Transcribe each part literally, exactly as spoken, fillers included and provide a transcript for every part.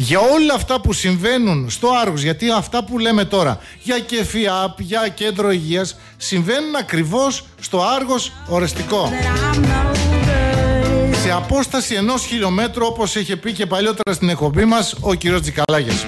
για όλα αυτά που συμβαίνουν στο Άργος, γιατί αυτά που λέμε τώρα για ΚΕΦΙΑΠ, για κέντρο υγείας, συμβαίνουν ακριβώς στο Άργος Ορεστικό. Σε απόσταση ενός χιλιόμετρου, όπως είχε πει και παλιότερα στην εκπομπή μας ο κύριος Τζικαλάγιας.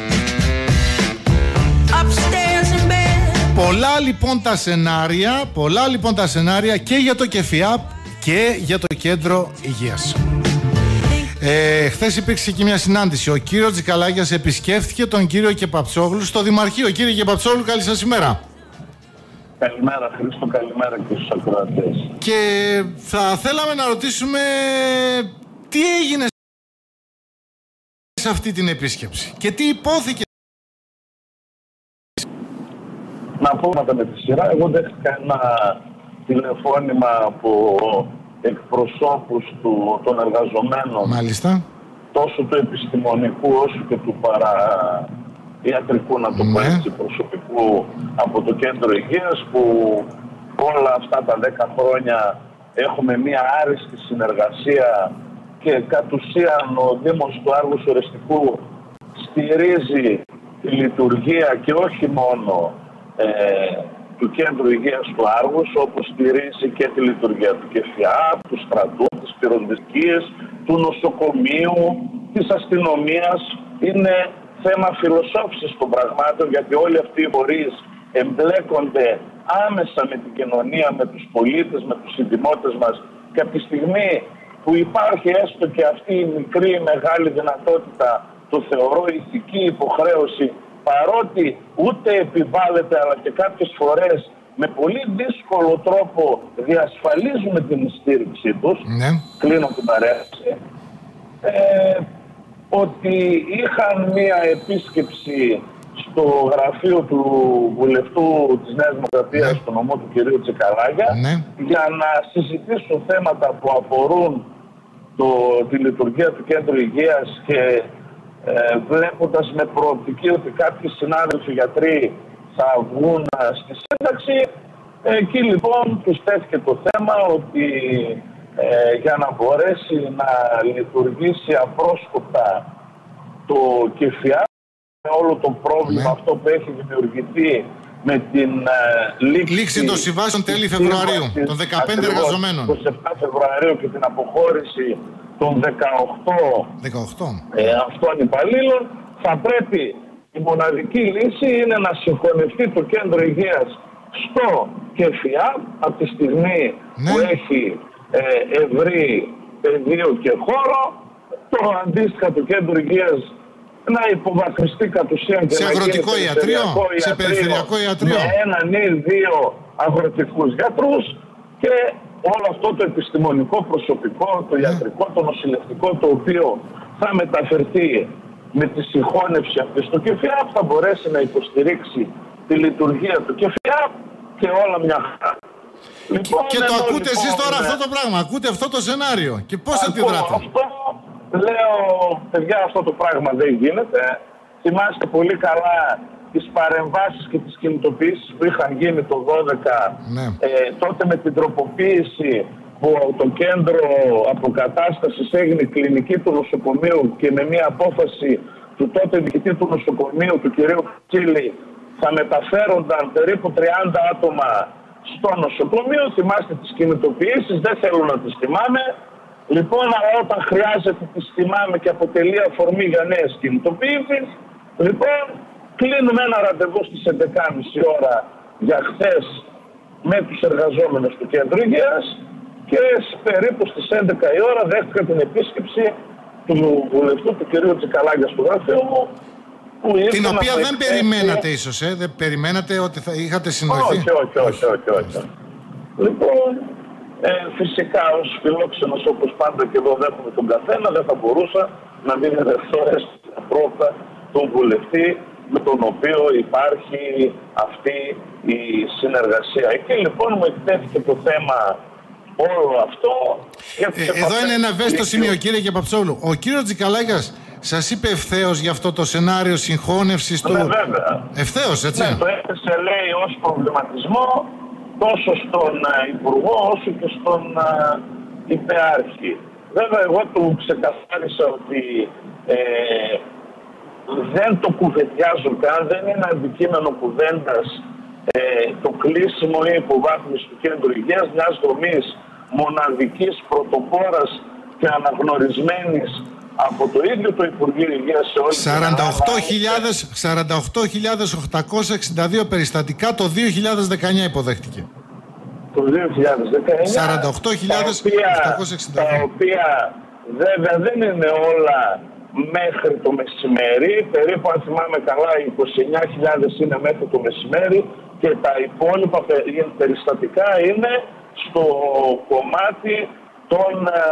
Πολλά λοιπόν τα σενάρια, πολλά λοιπόν τα σενάρια και για το ΚΕΦΙΑΠ και για το κέντρο υγείας. Ε, χθες υπήρξε και μια συνάντηση. Ο κύριος Τζικαλάγιας επισκέφθηκε τον κύριο Κεπαψόγλου στο Δημαρχείο. Κύριε Κεπαψόγλου, καλή σας ημέρα. Καλημέρα Χρήστο, καλημέρα και στους ακροατές. Και θα θέλαμε να ρωτήσουμε τι έγινε σε αυτή την επίσκεψη και τι υπόθηκε. Να πω με τη σειρά, εγώ δέχτηκα ένα τηλεφώνημα από εκπροσώπους του, των εργαζομένων. Μάλιστα. Τόσο του επιστημονικού όσο και του παραϊατρικού, να το πω έτσι, προσωπικού από το κέντρο υγείας, που όλα αυτά τα δέκα χρόνια έχουμε μία άριστη συνεργασία και κατ' ουσίαν ο Δήμος του Άργους Ορεστικού στηρίζει τη λειτουργία και όχι μόνο ε, του Κέντρου Υγείας του Άργους, όπως στηρίζει και τη λειτουργία του ΚΕΦΙΑΠ, του στρατού, της πυροσβεστικής, του νοσοκομείου, της αστυνομίας. Είναι θέμα φιλοσόφησης των πραγμάτων, γιατί όλοι αυτοί οι φορείς εμπλέκονται άμεσα με την κοινωνία, με τους πολίτες, με τους συντημότες μας, και από τη στιγμή που υπάρχει έστω και αυτή η μικρή μεγάλη δυνατότητα, το θεωρώ ηθική υποχρέωση, παρότι ούτε επιβάλλεται αλλά και κάποιες φορές με πολύ δύσκολο τρόπο διασφαλίζουμε την στήριξή τους, ναι. Κλείνω την παρέμβαση, ε, ότι είχαν μία επίσκεψη στο γραφείο του βουλευτού της Νέας Δημοκρατίας, ναι. στο νομό του κυρίου Τζικαλάγια, ναι. για να συζητήσουν θέματα που αφορούν το, τη λειτουργία του Κέντρου Υγείας και Ε, βλέποντας με προοπτική ότι κάποιοι συνάδελφοι γιατροί θα βγουν στη σύνταξη, ε, εκεί λοιπόν τους τέθηκε το θέμα ότι ε, για να μπορέσει να λειτουργήσει απρόσκοπτα το ΚΕΦΙΑΠ, με όλο το πρόβλημα ναι. αυτό που έχει δημιουργηθεί με την ε, λήξη, λήξη των συμβάσεων τέλη Φεβρουαρίου, των δεκαπέντε εργαζομένων, το επτά Φεβρουαρίου, και την αποχώρηση των δεκαοκτώ ε, αυτών υπαλλήλων, θα πρέπει η μοναδική λύση είναι να συγχωνευτεί το Κέντρο Υγείας στο ΚΕΦΙΑΠ από τη στιγμή ναι. που έχει ε, ευρύ πεδίο και χώρο, το αντίστοιχα του Κέντρου Υγείας να υποβαθμιστεί κατ' ουσίαν και σε να αγροτικό γίνει ιατρίο, ιατρείο, σε περιφερειακό ιατρείο, με έναν ή δύο αγροτικούς γιατρούς, και όλο αυτό το επιστημονικό προσωπικό, το ιατρικό, το νοσηλευτικό, το οποίο θα μεταφερθεί με τη συγχώνευση αυτή στο ΚΕΦΙΑΠ, θα μπορέσει να υποστηρίξει τη λειτουργία του ΚΕΦΙΑΠ και όλα μια χαρά. Λοιπόν, και το ακούτε λοιπόν, εσείς τώρα ναι. αυτό το πράγμα, ακούτε αυτό το σενάριο και πώς αντιδράτε? Αυτό λέω, παιδιά, αυτό το πράγμα δεν γίνεται. Θυμάστε πολύ καλά τις παρεμβάσεις και τις κινητοποιήσεις που είχαν γίνει το δώδεκα, ναι. ε, τότε με την τροποποίηση που το κέντρο αποκατάστασης έγινε κλινική του νοσοκομείου, και με μια απόφαση του τότε διοικητή του νοσοκομείου, του κυρίου Κιτσίλη, θα μεταφέρονταν περίπου τριάντα άτομα στο νοσοκομείο. Θυμάστε τις κινητοποιήσεις, δεν θέλω να τις θυμάμαι. Λοιπόν, αλλά όταν χρειάζεται τις θυμάμαι και αποτελεί αφορμή για νέες κινητοποιήσεις. Λοιπόν, κλείνουμε ένα ραντεβού στις έντεκα και μισή ώρα για χθες με τους εργαζόμενους του Κέντρου Υγείας, και περίπου στις έντεκα η ώρα δέχτηκα την επίσκεψη του βουλευτού του κυρίου Τζικαλάγια στο γραφείο μου, που την οποία δεν εκθέσει... περιμένατε ίσως, ε? δεν περιμένατε ότι θα είχατε συνοηθεί? Όχι, όχι, όχι, όχι, όχι. Λοιπόν, ε, φυσικά ως φιλόξενος, όπως πάντα και εδώ δέχομαι τον καθένα, δεν θα μπορούσα να μην ερεθώ στα πρώτα τον βουλευτή με τον οποίο υπάρχει αυτή η συνεργασία. Εκεί λοιπόν μου εκτέθηκε το θέμα όλο αυτό. Ε, εδώ είναι ένα ευαίσθητο σημείο, κύριε Κεπαψόγλου. Ο κύριος Τζικαλάγιας σας είπε ευθέως για αυτό το σενάριο συγχώνευσης του? Ναι, βέβαια. Ευθέως, έτσι. Ναι, το έθεσε, λέει, ως προβληματισμό τόσο στον Υπουργό όσο και στον Υπεάρχη. Βέβαια, εγώ του ξεκαθάρισα ότι ε, δεν το κουβεντιάζουν καν, δεν είναι αντικείμενο κουβέντας ε, το κλείσιμο ή υποβάθμιση του κέντρου υγείας, μιας δομής μοναδικής, πρωτοπόρας και αναγνωρισμένης από το ίδιο το Υπουργείο Υγείας σε όλη την σαράντα οκτώ χιλιάδες οχτακόσια εξήντα δύο περιστατικά το δύο χιλιάδες δεκαεννιά υποδέχτηκε. Το δύο χιλιάδες δεκαεννιά, σαράντα οκτώ χιλιάδες οχτακόσια εξήντα δύο. Τα οποία βέβαια δεν είναι όλα μέχρι το μεσημέρι, περίπου αν θυμάμαι καλά είκοσι εννιά χιλιάδες είναι μέχρι το μεσημέρι και τα υπόλοιπα περιστατικά είναι στο κομμάτι των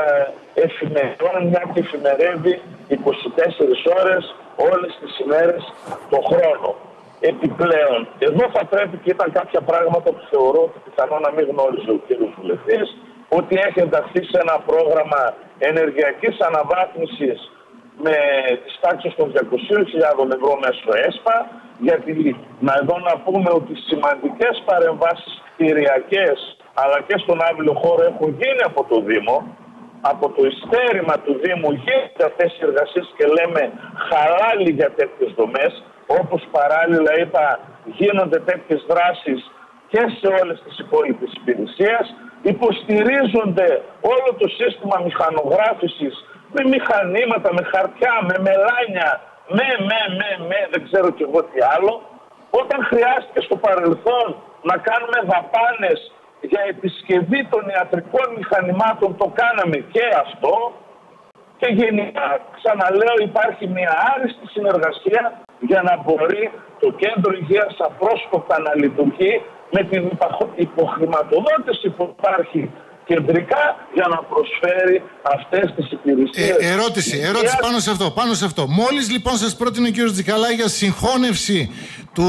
εφημερών, μια και εφημερεύει είκοσι τέσσερις ώρες όλες τις ημέρες το χρόνο. Επιπλέον, εδώ θα πρέπει, και ήταν κάποια πράγματα που θεωρώ ότι πιθανό να μην γνώριζε ο κ. Βουλευτής, ότι έχει ενταχθεί σε ένα πρόγραμμα ενεργειακής αναβάθμισης με τις τάξεις των διακοσίων χιλιάδων ευρώ μέσω ΕΣΠΑ, γιατί να εδώ να πούμε ότι σημαντικές παρεμβάσεις κτηριακές αλλά και στον άβυλο χώρο έχουν γίνει από το Δήμο. Από το ειστέρημα του Δήμου γίνονται αυτές οι εργασίες και λέμε χαλάλι για τέτοιες δομές, όπως παράλληλα είπα γίνονται τέτοιες δράσεις και σε όλες τις υπόλοιπες υπηρεσίες. Υποστηρίζονται όλο το σύστημα μηχανογράφησης με μηχανήματα, με χαρτιά, με μελάνια, με, με, με, με, δεν ξέρω κι εγώ τι άλλο. Όταν χρειάστηκε στο παρελθόν να κάνουμε δαπάνες για επισκευή των ιατρικών μηχανημάτων, το κάναμε και αυτό. Και γενικά, ξαναλέω, υπάρχει μια άριστη συνεργασία για να μπορεί το κέντρο υγείας απρόσκοπτα να λειτουργεί με την υποχρηματοδότηση που υπάρχει κεντρικά για να προσφέρει αυτές τις υπηρεσίες. Ε, ερώτηση, ερώτηση πάνω σε αυτό, πάνω σε αυτό. Μόλις λοιπόν σας πρότεινε ο κ. Τζικαλάκης συγχώνευση του,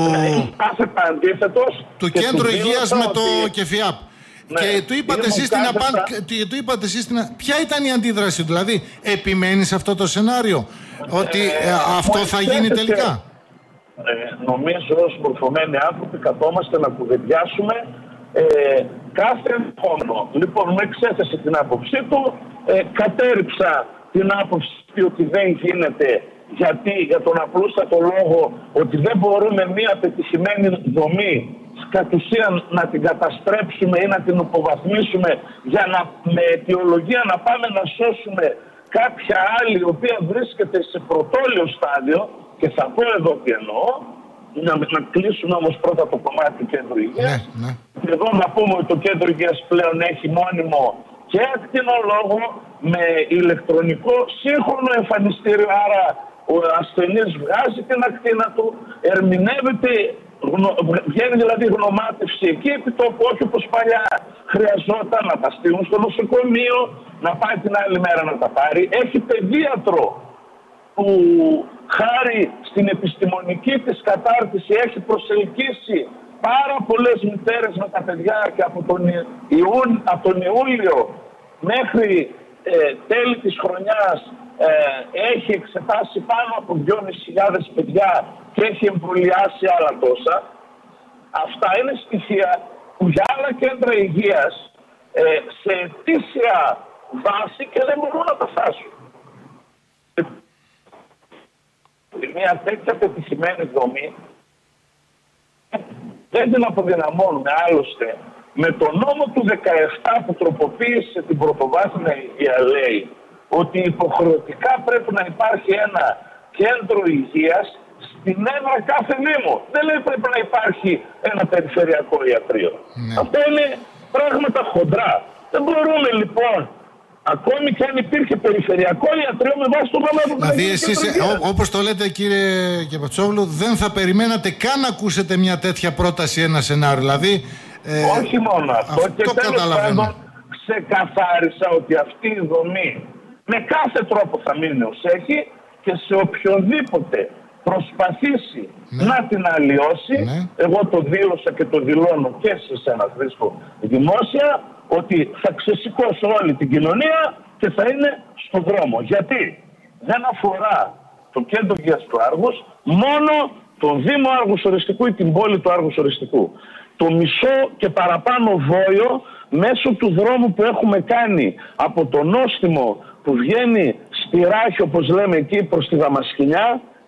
του κέντρου υγείας με το ότι... ΚΕΦΙΑΠ. Ναι. Και του είπατε εσείς την απάντηση, του είπατε εσείς την... Ποια ήταν η αντίδραση του, δηλαδή επιμένει σε αυτό το σενάριο, ότι ε, ε, αυτό θα γίνει τελικά? Ε, νομίζω ως μορφωμένοι άνθρωποι καθόμαστε να κουβεντιάσουμε ε, κάθε χρόνο. Λοιπόν, με εξέθεσε την άποψή του, ε, κατέριψα την άποψη ότι δεν γίνεται, γιατί για τον απλούστατο λόγο ότι δεν μπορούμε μια πετυχημένη δομή κατ' ουσίαν να την καταστρέψουμε ή να την υποβαθμίσουμε για να με αιτιολογία να πάμε να σώσουμε κάποια άλλη η οποία βρίσκεται σε πρωτόλιο στάδιο. Και θα πω εδώ τι εννοώ, να, να κλείσουμε όμως πρώτα το κομμάτι του κέντρου υγείας. Ναι, ναι. Και εδώ να πούμε ότι το κέντρο υγείας πλέον έχει μόνιμο και ακτινολόγο με ηλεκτρονικό σύγχρονο εμφανιστήριο. Άρα ο ασθενής βγάζει την ακτίνα του, ερμηνεύεται, γνω, βγαίνει δηλαδή γνωμάτευση εκεί επί τόπου, όχι όπως παλιά χρειαζόταν να τα στείλουν στο νοσοκομείο, να πάει την άλλη μέρα να τα πάρει. Έχει παιδίατρο που χάρη στην επιστημονική της κατάρτιση έχει προσελκύσει πάρα πολλές μητέρες με τα παιδιά και από τον, Ιούν, από τον Ιούλιο μέχρι ε, τέλη της χρονιάς ε, έχει εξετάσει πάνω από δυόμισι χιλιάδες παιδιά και έχει εμβολιάσει άλλα τόσα. Αυτά είναι στοιχεία που για άλλα κέντρα υγείας ε, σε αιτήσια βάση και δεν μπορούν να τα φτάσουν. Μια τέτοια πετυχημένη δομή δεν την αποδυναμώνουμε. Άλλωστε με το νόμο του δεκαεπτά που τροποποίησε την πρωτοβάθμια υγεία λέει ότι υποχρεωτικά πρέπει να υπάρχει ένα κέντρο υγείας στην έδρα κάθε δήμο. Δεν λέει πρέπει να υπάρχει ένα περιφερειακό ιατρείο. Ναι. Αυτό είναι πράγματα χοντρά. Δεν μπορούμε λοιπόν, ακόμη και αν υπήρχε περιφερειακό ιατρείο με βάση το νόμο του. Δηλαδή εσείς, όπως το λέτε κύριε Κεπατσόγλου, δεν θα περιμένατε καν να ακούσετε μια τέτοια πρόταση, ένα σενάριο. Δηλαδή, ε, όχι μόνο αυτό. αυτό και τέλος πάντων ξεκαθάρισα ότι αυτή η δομή με κάθε τρόπο θα μείνει ως έχει και σε οποιοδήποτε προσπαθήσει ναι. να την αλλοιώσει, ναι. εγώ το δήλωσα και το δηλώνω και σε ένα βρίσκω δημόσια, ότι θα ξεσηκώσω όλη την κοινωνία και θα είναι στον δρόμο. Γιατί δεν αφορά το κέντρο υγείας του Άργους, μόνο το Δήμο Άργους Οριστικού ή την πόλη του Άργους Οριστικού. Το μισό και παραπάνω Βόλιο μέσω του δρόμου που έχουμε κάνει από το νόστιμο που βγαίνει στη Ράχη, όπως λέμε εκεί, προς τη Δαμασκηνιά,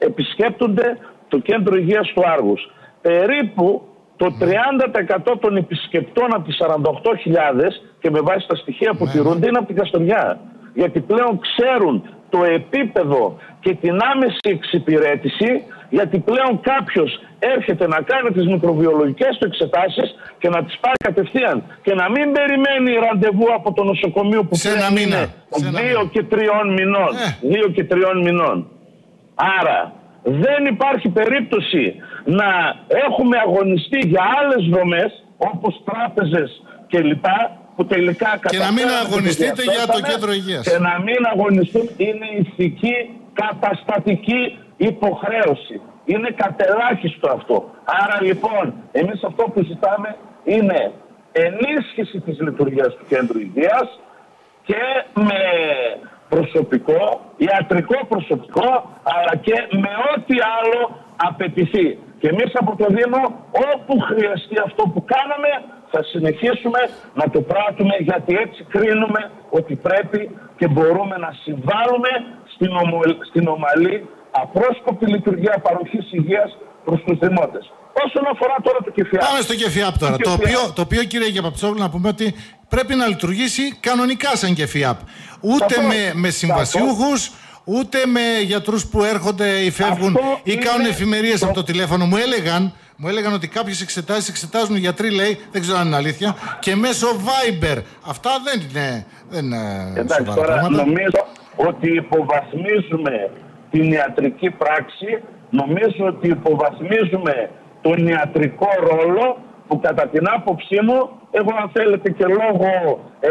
επισκέπτονται το κέντρο υγείας του Άργους. Περίπου το τριάντα τοις εκατό των επισκεπτών από τις σαράντα οκτώ χιλιάδες, και με βάση τα στοιχεία που τηρούνται, είναι από την Καστοριά. Γιατί πλέον ξέρουν το επίπεδο και την άμεση εξυπηρέτηση, γιατί πλέον κάποιος έρχεται να κάνει τις μικροβιολογικές του εξετάσεις και να τις πάει κατευθείαν και να μην περιμένει ραντεβού από το νοσοκομείο που σε ένα μήνα. δύο και τριών μηνών. Ε. Δύο και τριών μηνών. Άρα δεν υπάρχει περίπτωση να έχουμε αγωνιστεί για άλλες δομές όπως τράπεζες κλπ. Που τελικά και να μην αγωνιστείτε για το κέντρο υγείας. Και να μην αγωνιστούν, είναι ηθική καταστατική υποχρέωση. Είναι κατελάχιστο αυτό. Άρα λοιπόν, εμείς αυτό που ζητάμε είναι ενίσχυση της λειτουργίας του κέντρου υγείας και με προσωπικό, ιατρικό προσωπικό, αλλά και με ό,τι άλλο απαιτηθεί. Και εμείς από το Δήμο, όπου χρειαστεί αυτό που κάναμε, θα συνεχίσουμε να το πράττουμε, γιατί έτσι κρίνουμε ότι πρέπει και μπορούμε να συμβάλλουμε στην, ομο, στην ομαλή, απρόσκοπτη λειτουργία παροχής υγείας προς τους δημότες. Όσον αφορά τώρα το ΚΕΦΙΑΠ. Πάμε στο ΚΕΦΙΑΠ τώρα. Το, το, οποίο, το οποίο, κύριε Γεπαψόγλου, να πούμε ότι πρέπει να λειτουργήσει κανονικά σαν ΚΕΦΙΑΠ. Ούτε με, με συμβασιούχους, ούτε με γιατρούς που έρχονται ή φεύγουν αυτό ή κάνουν είναι... εφημερίες το... από το τηλέφωνο. Μου έλεγαν, μου έλεγαν ότι κάποιες εξετάσεις εξετάζουν οι γιατροί, λέει, δεν ξέρω αν είναι αλήθεια, και μέσω Viber. Αυτά δεν είναι, δεν είναι εντάξει, σοβαρά τώρα πράγματα. Νομίζω ότι υποβαθμίζουμε την ιατρική πράξη, νομίζω ότι υποβαθμίζουμε τον ιατρικό ρόλο που κατά την άποψή μου, εγώ αν θέλετε και λόγω ε,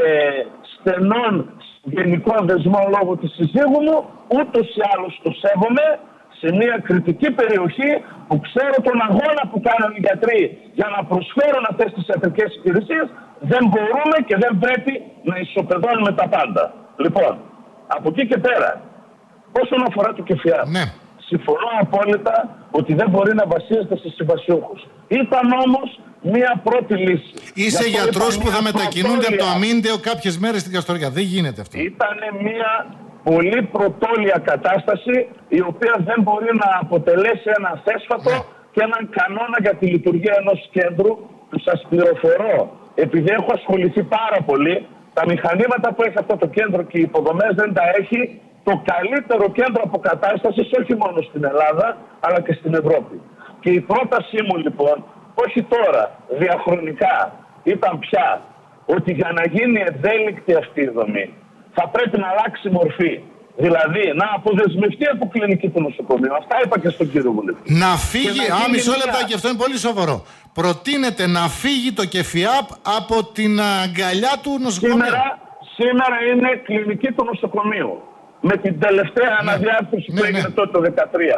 στενών γενικών δεσμών λόγω της συζύγου μου, ούτως ή άλλως το σέβομαι σε μια κριτική περιοχή που ξέρω τον αγώνα που κάνουν οι γιατροί για να προσφέρουν αυτές τις ιατρικές υπηρεσίες. Δεν μπορούμε και δεν πρέπει να ισοπεδώνουμε τα πάντα. Λοιπόν, από εκεί και πέρα, όσον αφορά το ΚΕΦΙΑΠ, ναι. συμφωνώ απόλυτα ότι δεν μπορεί να βασίζεται σε συμβασιούχους. Ήταν όμως μία πρώτη λύση. Είσαι γιατρός που θα μετακινούνται από το Αμύντεο κάποιες μέρες στην Καστοριά. Δεν γίνεται αυτό. Ήταν μία πολύ πρωτόλια κατάσταση, η οποία δεν μπορεί να αποτελέσει ένα θέσφατο ναι. και έναν κανόνα για τη λειτουργία ενός κέντρου, που σας πληροφορώ, επειδή έχω ασχοληθεί πάρα πολύ, τα μηχανήματα που έχει αυτό το κέντρο και οι υποδομές δεν τα έχει το καλύτερο κέντρο αποκατάστασης όχι μόνο στην Ελλάδα, αλλά και στην Ευρώπη. Και η πρότασή μου λοιπόν, όχι τώρα, διαχρονικά, ήταν πια ότι για να γίνει ευέλικτη αυτή η δομή, θα πρέπει να αλλάξει μορφή. Δηλαδή, να αποδεσμευτεί από κλινική του νοσοκομείου. Αυτά είπα και στον κύριο Βουλευτή. Να φύγει, α, μισό λεπτά, και αυτό είναι πολύ σοβαρό. Προτείνεται να φύγει το ΚΕΦΙΑΠ από την αγκαλιά του νοσοκομείου. Σήμερα, σήμερα είναι κλινική του νοσοκομείου. Με την τελευταία ναι. αναδιάρθρωση ναι, που έγινε ναι. τότε το δύο χιλιάδες δεκατρία.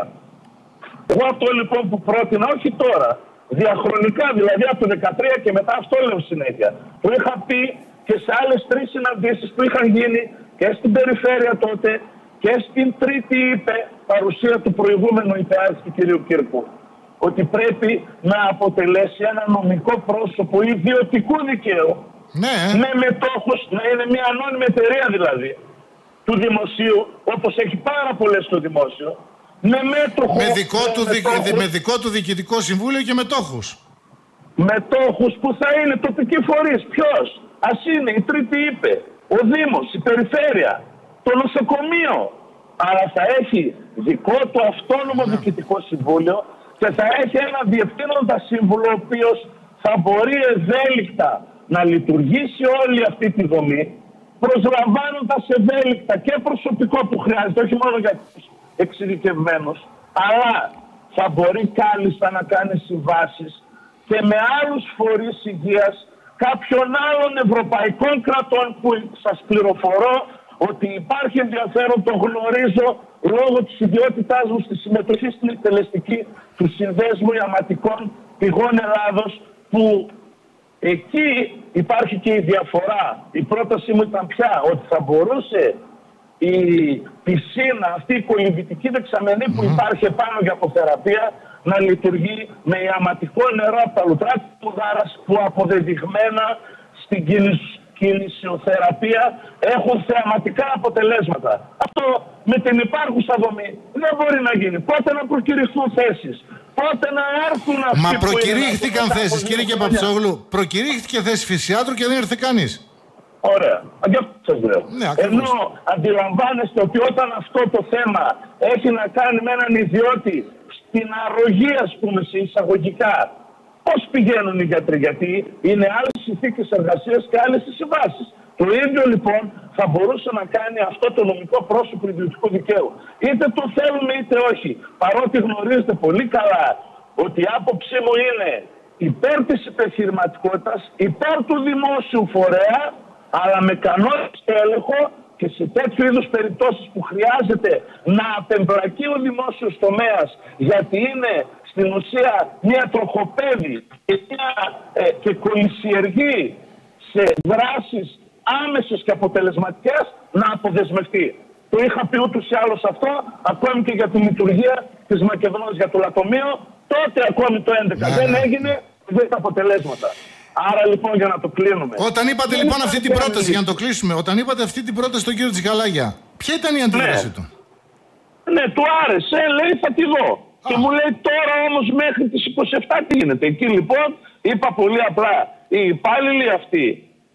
Εγώ αυτό λοιπόν που πρότεινα, όχι τώρα, διαχρονικά, δηλαδή από το δύο χιλιάδες δεκατρία και μετά, αυτό λέω συνέχεια. Το είχα πει και σε άλλες τρεις συναντήσεις που είχαν γίνει και στην περιφέρεια τότε και στην τρίτη είπε παρουσία του προηγούμενου υπεάρχη του κ. Κύρκου, ότι πρέπει να αποτελέσει ένα νομικό πρόσωπο ιδιωτικού δικαίου ναι. με μετόχους, να είναι μια ανώνυμη εταιρεία δηλαδή του δημοσίου, όπως έχει πάρα πολλές στο δημόσιο, με μέτοχο, με δικό, με, του μετόχους, με δικό του διοικητικό συμβούλιο και μετόχους. Μετόχους που θα είναι τοπικοί φορείς. Ποιος? Ας είναι, η τρίτη είπε, ο Δήμος, η Περιφέρεια, το νοσοκομείο. Αλλά θα έχει δικό του αυτόνομο ναι. διοικητικό συμβούλιο και θα έχει ένα διευθύνοντα σύμβουλο, ο οποίος θα μπορεί ευέλικτα να λειτουργήσει όλη αυτή τη δομή, προσλαμβάνοντας ευέλικτα και προσωπικό που χρειάζεται, όχι μόνο για τους εξειδικευμένους, αλλά θα μπορεί κάλλιστα να κάνει συμβάσεις και με άλλους φορείς υγείας κάποιων άλλων ευρωπαϊκών κρατών, που σας πληροφορώ ότι υπάρχει ενδιαφέρον, το γνωρίζω λόγω της ιδιότητάς μου στη συμμετοχή στην εκτελεστική του Συνδέσμου Ιαματικών Πηγών Ελλάδος, που εκεί υπάρχει και η διαφορά. Η πρότασή μου ήταν πια ότι θα μπορούσε η πισίνα, αυτή η κολυμβητική δεξαμενή που υπάρχει επάνω για αποθεραπεία, να λειτουργεί με ιαματικό νερό από τα λουτρά του Δάρας, που αποδεδειγμένα στην κινησιοθεραπεία έχουν θεαματικά αποτελέσματα. Αυτό με την υπάρχουσα δομή δεν μπορεί να γίνει? Πότε να προκηρυχθούν θέσεις? Πότε να έρθουν αυτοί? Μα προκηρύχθηκαν θέσεις, κύριε Παπαψόγλου. Προκηρύχθηκε θέση φυσιάτρου και δεν ήρθε κανείς. Ωραία. Γι' αυτό σας λέω. Ναι, ενώ αντιλαμβάνεστε ότι όταν αυτό το θέμα έχει να κάνει με έναν ιδιώτη στην αρρωγή, ας πούμε, σε εισαγωγικά, πώς πηγαίνουν οι γιατροί? Γιατί είναι άλλες συνθήκες εργασίας και άλλες οι συμβάσεις. Το ίδιο λοιπόν θα μπορούσε να κάνει αυτό το νομικό πρόσωπο ιδιωτικού δικαίου. Είτε το θέλουμε είτε όχι. Παρότι γνωρίζετε πολύ καλά ότι η άποψή μου είναι υπέρ της επιχειρηματικότητας, υπέρ του δημόσιου φορέα, αλλά με κανόνες και έλεγχο, και σε τέτοιου είδους περιπτώσεις που χρειάζεται να απεμπλακεί ο δημόσιος τομέας, γιατί είναι στην ουσία μια τροχοπέδη και, μια, ε, και κολυσιεργεί σε δράσεις άμεσες και αποτελεσματικές, να αποδεσμευτεί. Το είχα πει ούτως ή άλλως αυτό, ακόμη και για τη λειτουργία της Μακεδονίας για το λατομείο. Τότε ακόμη το έντεκα δεν έγινε, δεν τα αποτελέσματα. Άρα λοιπόν για να το κλείνουμε. Όταν είπατε λοιπόν αυτή την πρόταση, για να το κλείσουμε, όταν είπατε αυτή την πρόταση στον κύριο Τσικαλάγια, ποια ήταν η αντίδραση ναι. του? Ναι, του άρεσε, λέει θα τη δω. Α. Και μου λέει τώρα όμως μέχρι τις είκοσι επτά τι γίνεται? Εκεί λοιπόν είπα πολύ απλά, οι υπάλληλοι αυτοί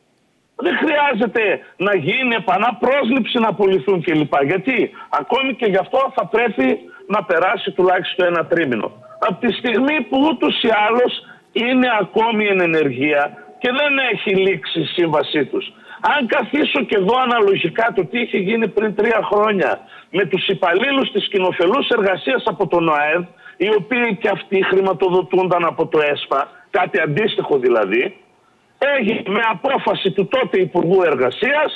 δεν χρειάζεται να γίνει επαναπρόσληψη, να απολυθούν κλπ. Γιατί ακόμη και γι' αυτό θα πρέπει να περάσει τουλάχιστον ένα τρίμηνο. Από τη στιγμή που ούτως ή άλλως είναι ακόμη εν ενεργεία και δεν έχει λήξει η σύμβασή τους. Αν καθίσω και εδώ αναλογικά το τι είχε γίνει πριν τρία χρόνια με τους υπαλλήλους της κοινοφελούς εργασίας από τον ΟΑΕΔ, οι οποίοι και αυτοί χρηματοδοτούνταν από το ΕΣΠΑ, κάτι αντίστοιχο δηλαδή, έγινε με απόφαση του τότε Υπουργού Εργασίας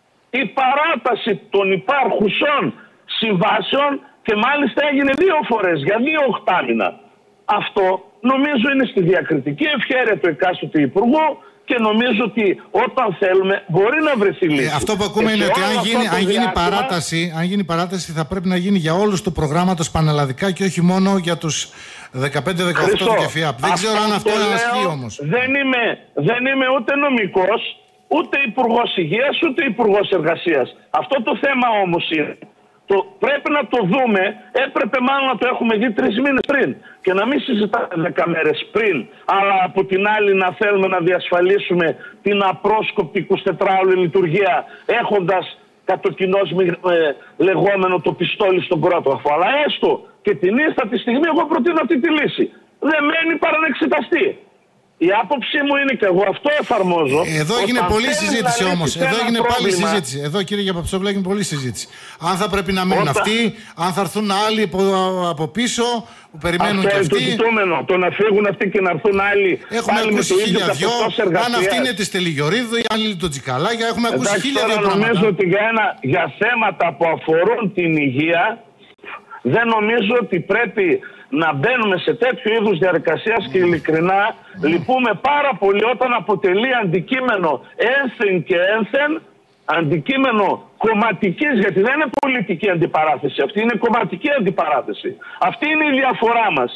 η παράταση των υπάρχουσων συμβάσεων και μάλιστα έγινε δύο φορές για δύο οχτάμινα. Αυτό νομίζω είναι στη διακριτική ευχέρεια του εκάστοτε Υπουργού και νομίζω ότι όταν θέλουμε μπορεί να βρεθεί λύση. Ε, αυτό που ακούμε είναι ότι αν γίνει, αν, γίνει παράταση, αν γίνει παράταση θα πρέπει να γίνει για όλους του προγράμματος πανελλαδικά και όχι μόνο για τους δεκαπέντε δεκαοκτώ του ΚΕΦΙΑΠ. Δεν ξέρω αν αυτό είναι ασχή όμως. Δεν είμαι, δεν είμαι ούτε νομικός, ούτε υπουργός υγείας, ούτε υπουργός εργασίας. Αυτό το θέμα όμως είναι. Το, πρέπει να το δούμε, έπρεπε μάλλον να το έχουμε δει τρεις μήνες πριν και να μην συζητάμε δέκα μέρες πριν, αλλά από την άλλη να θέλουμε να διασφαλίσουμε την απρόσκοπτη εικοσιτετράωρη λειτουργία έχοντας κατ' ο κοινός ε, λεγόμενο το πιστόλι στον κρόταφο. Αλλά έστω και την ίστατη στιγμή εγώ προτείνω αυτή τη λύση. Δεν μένει παρά να εξεταστεί. Η άποψή μου είναι και εγώ αυτό εφαρμόζω. Εδώ έγινε πολλή συζήτηση όμως. Εδώ έγινε πρόβλημα. πάλι συζήτηση. Εδώ κύριε Παπαψόγλου έγινε πολλή συζήτηση. Αν θα πρέπει να μείνουν Όταν... αυτοί, αν θα έρθουν άλλοι από, από πίσω που περιμένουν αυτό και αυτοί. Αυτό είναι το ζητούμενο. Το να φύγουν αυτοί και να έρθουν άλλοι. Έχουμε ακούσει χίλια δυο. Αν αυτή είναι τη Στελιγιορίδου ή άλλοι το Τσικαλάγια. Έχουμε ακούσει Εντάξει, χίλια δυο πράγματα. Νομίζω ότι για, ένα, για θέματα που αφορούν την υγεία δεν νομίζω ότι πρέπει να μπαίνουμε σε τέτοιου είδους διαδικασίας και ειλικρινά mm. λυπούμε πάρα πολύ όταν αποτελεί αντικείμενο ένθεν και ένθεν, αντικείμενο κομματικής, γιατί δεν είναι πολιτική αντιπαράθεση, αυτή είναι κομματική αντιπαράθεση. Αυτή είναι η διαφορά μας.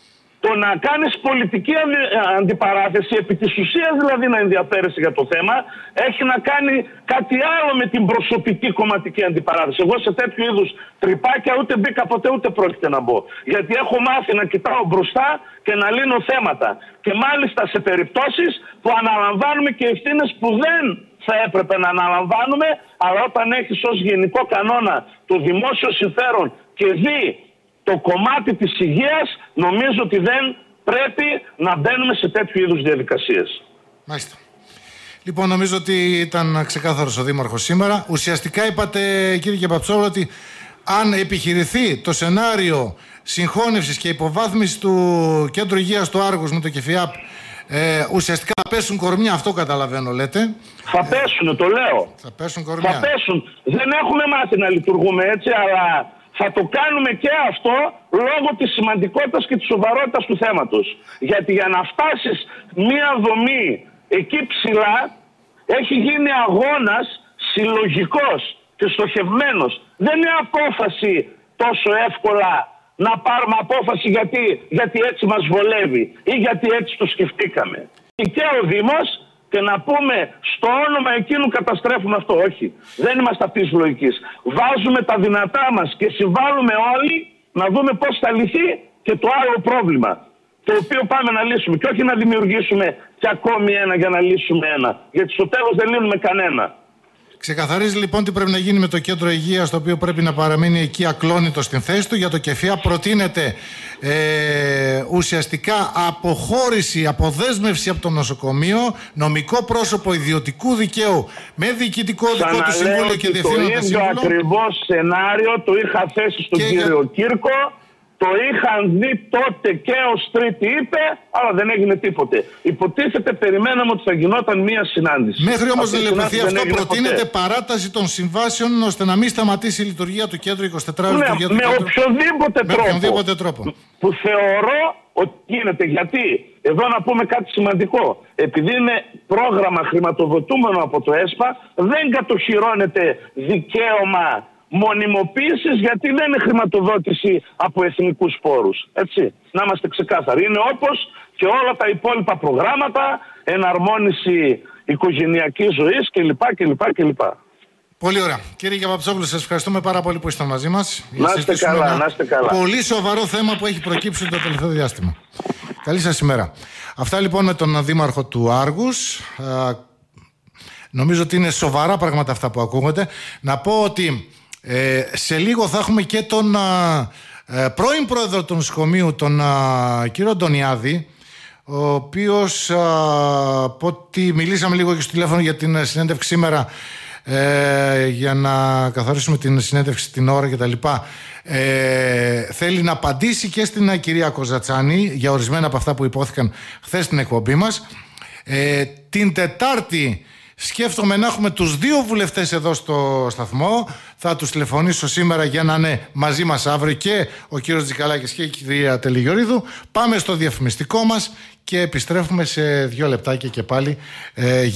Το να κάνεις πολιτική αντιπαράθεση, επί της ουσίας δηλαδή να ενδιαφέρεσαι για το θέμα, έχει να κάνει κάτι άλλο με την προσωπική κομματική αντιπαράθεση. Εγώ σε τέτοιου είδους τρυπάκια ούτε μπήκα ποτέ ούτε πρόκειται να μπω. Γιατί έχω μάθει να κοιτάω μπροστά και να λύνω θέματα. Και μάλιστα σε περιπτώσεις που αναλαμβάνουμε και ευθύνες που δεν θα έπρεπε να αναλαμβάνουμε, αλλά όταν έχεις ως γενικό κανόνα το δημόσιο συμφέρον και δει το κομμάτι της υγείας, νομίζω ότι δεν πρέπει να μπαίνουμε σε τέτοιου είδους διαδικασίες. Μάλιστα. Λοιπόν, νομίζω ότι ήταν ξεκάθαρος ο Δήμαρχος σήμερα. Ουσιαστικά είπατε, κύριε Παπαψόγλου, ότι αν επιχειρηθεί το σενάριο συγχώνευσης και υποβάθμισης του Κέντρου Υγείας του Άργους με το ΚΕΦΙΑΠ, ε, ουσιαστικά θα πέσουν κορμιά, αυτό καταλαβαίνω, λέτε. Θα πέσουν, το λέω. Θα πέσουν κορμιά. Θα πέσουν. Δεν έχουμε μάθει να λειτουργούμε έτσι, αλλά θα το κάνουμε και αυτό λόγω της σημαντικότητας και της σοβαρότητας του θέματος. Γιατί για να φτάσεις μία δομή εκεί ψηλά, έχει γίνει αγώνας συλλογικός και στοχευμένος. Δεν είναι απόφαση τόσο εύκολα να πάρουμε απόφαση γιατί, γιατί έτσι μας βολεύει ή γιατί έτσι το σκεφτήκαμε. Και ο Δήμος και να πούμε στο όνομα εκείνου καταστρέφουμε αυτό. Όχι. Δεν είμαστε αυτής της λογικής. Βάζουμε τα δυνατά μας και συμβάλλουμε όλοι να δούμε πώς θα λυθεί και το άλλο πρόβλημα, το οποίο πάμε να λύσουμε. Και όχι να δημιουργήσουμε και ακόμη ένα για να λύσουμε ένα. Γιατί στο τέλος δεν λύνουμε κανένα. Ξεκαθαρίζει λοιπόν τι πρέπει να γίνει με το κέντρο υγείας, το οποίο πρέπει να παραμείνει εκεί ακλόνητο στην θέση του. Για το ΚΕΦΙΑ προτείνεται ε, ουσιαστικά αποχώρηση, αποδέσμευση από το νοσοκομείο, νομικό πρόσωπο ιδιωτικού δικαίου με διοικητικό δικό του συμβούλιο και διευθύνοντα σύμβουλο. Το ίδιο ακριβώς σενάριο το είχα θέσει στον κύριο για... Κύρκο. Το είχαν δει τότε και ο Τρίτη είπε, αλλά δεν έγινε τίποτε. Υποτίθεται περιμέναμε ότι θα γινόταν μία συνάντηση. Μέχρι όμως να λεπτοθεί αυτό, προτείνεται ποτέ. παράταση των συμβάσεων ώστε να μην σταματήσει η λειτουργία του κέντρου, εικοσιτετρά ώρες ναι, λειτουργία του με κέντρου. Οποιοδήποτε με τρόπο, οποιοδήποτε τρόπο. Που θεωρώ ότι γίνεται. Γιατί, εδώ να πούμε κάτι σημαντικό. Επειδή είναι πρόγραμμα χρηματοδοτούμενο από το ΕΣΠΑ, δεν κατοχυρώνεται δικαίωμα μονιμοποίησης, γιατί δεν είναι χρηματοδότηση από εθνικούς πόρους. Έτσι, να είμαστε ξεκάθαροι. Είναι όπως και όλα τα υπόλοιπα προγράμματα, εναρμόνιση οικογενειακής ζωής κλπ. κλπ, κλπ. Πολύ ωραία. Κύριε Γιαβαψόγλου, σας ευχαριστούμε πάρα πολύ που ήσασταν μαζί μας. Να είστε καλά, να είστε καλά. Πολύ σοβαρό θέμα που έχει προκύψει το τελευταίο διάστημα. Καλή σας ημέρα. Αυτά λοιπόν με τον Δήμαρχο του Άργους. Νομίζω ότι είναι σοβαρά πράγματα αυτά που ακούγονται. Να πω ότι Ε, σε λίγο θα έχουμε και τον α, ε, πρώην πρόεδρο του νοσοκομείου, τον α, κύριο Αντωνιάδη, ο οποίος α, από ό,τι μιλήσαμε λίγο και στο τηλέφωνο για την συνέντευξη σήμερα, ε, για να καθορίσουμε την συνέντευξη, την ώρα κτλ, ε, θέλει να απαντήσει και στην κυρία Κοζατσάνη για ορισμένα από αυτά που υπόθηκαν χθες στην εκπομπή μας. ε, την Τετάρτη σκέφτομαι να έχουμε τους δύο βουλευτές εδώ στο σταθμό. Θα τους τηλεφωνήσω σήμερα για να είναι μαζί μας αύριο, και ο κύριος Τζικαλάκης και η κυρία Τελιγιορίδου. Πάμε στο διαφημιστικό μας και επιστρέφουμε σε δύο λεπτάκια και πάλι. Ε,